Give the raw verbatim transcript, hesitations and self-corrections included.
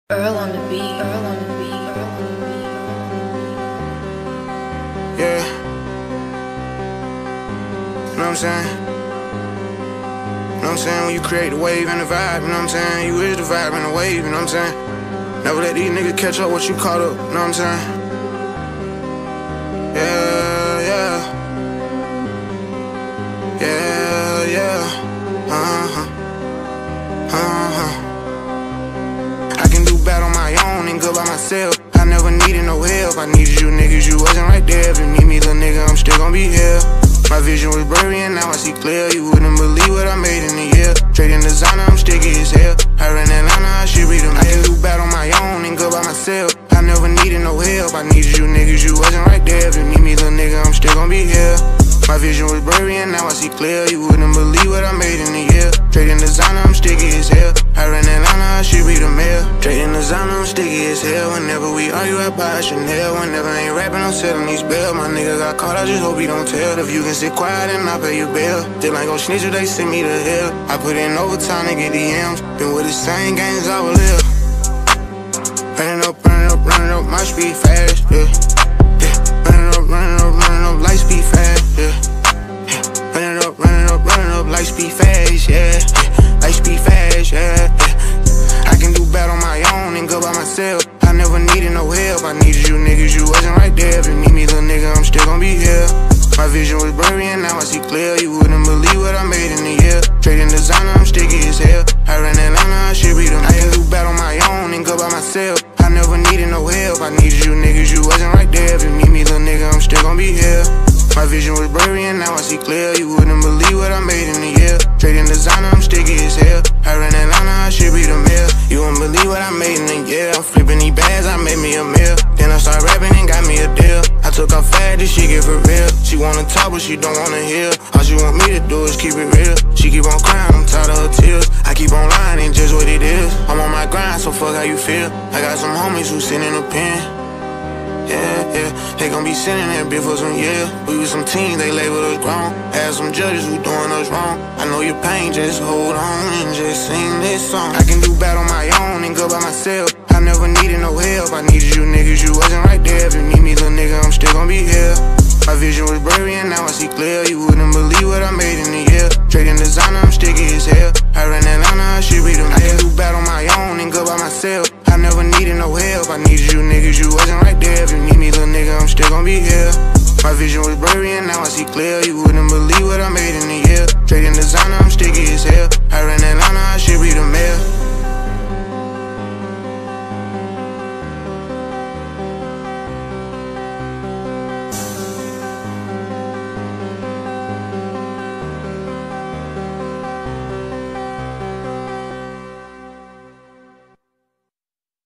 Earl on the beat, Earl on the beat, Earl on the beat. Yeah. You know what I'm saying? You know what I'm saying? When you create the wave and the vibe, you know what I'm saying? You is the vibe and the wave, you know what I'm saying? Never let these niggas catch up what you caught up, you know what I'm saying? Yeah, yeah. Yeah, yeah. Uh-huh. Uh-huh. I can do bad on my own and good by myself. I never needed no help. I needed you niggas, you wasn't right there. If you need me, little nigga, I'm still gon' be here. My vision was blurry and now I see clear. You wouldn't believe what I made in a year. Trading designer, I'm sticky as hell. I ran Atlanta, I should read them. I can do bad on my own and good by myself. I never needed no help. I needed you niggas, you wasn't right there. If you need me, little nigga, I'm still gon' be here. My vision was blurry and now I see clear. You wouldn't believe what I made in a year. Trading designer, I'm sticky as hell. I ran Atlanta, I should read the mail. Trading designer, I'm sticky as hell. Whenever we argue, I buy a Chanel. Whenever I ain't rapping, I'm selling these bills. My nigga got caught, I just hope he don't tell. If you can sit quiet and I'll pay your bill. Still ain't gon' snitch if they send me to hell. I put in overtime to get D Ms. Been with the same games I will live. Running up, running up, running up, my speed fast, yeah. Yeah. Running up, running up, running up, light speed fast, yeah. Yeah. Running up, running up, running up, light speed fast, yeah. Yeah. Light speed fast, yeah. Yeah. I can do bad on my own and good by myself. I never needed no help. I needed you niggas, you wasn't right there. If you need me, little nigga, I'm still gon' be here. My vision was blurry and now I see clear. You wouldn't believe what I made in a year. Trading designer, I'm sticky as hell. I ran Atlanta, I should read them. I can do bad on my own and good by myself. I never needed no help. I needed you niggas, you wasn't right there. If you need me, little nigga, I'm still gon' be here. My vision was blurry and now I see clear. You wouldn't believe what I made in a year. Trading designer, I'm sticky as hell. I ran Atlanta, I should read a mail. You wouldn't believe what I made in a year. I'm flipping these bags, I made me a meal. Then I started rapping and got me a deal. I took off fast, this shit get for real. She wanna talk but she don't wanna hear. All she want me to do is keep it real. She keep on crying, I'm tired of her tears. I keep on lying and just what it is. I'm on my grind, so fuck how you feel. I got some homies who sit in a pen. Yeah, yeah, they gon' be sitting there bit for some years. We was some teens, they labeled us grown. Had some judges who doing us wrong. I know your pain, just hold on and just sing this song. I can do bad on my own and good by myself. I never needed no help. I needed you niggas, you wasn't right there. If you need me, little nigga, I'm still gon' be here. My vision was blurry and now I see clear. You wouldn't believe what I made in a year. Trading designer, I'm sticky as hell. I ran Atlanta, I should read them. I can do bad on my own and good by myself. I never needed no help. I needed you niggas, you wasn't right there. If you need me, little nigga, I'm still gon' be here. My vision was blurry and now I see clear. You wouldn't believe what I made in a year. Trading designer, I'm sticky as hell. I ran Atlanta, I should read the mail.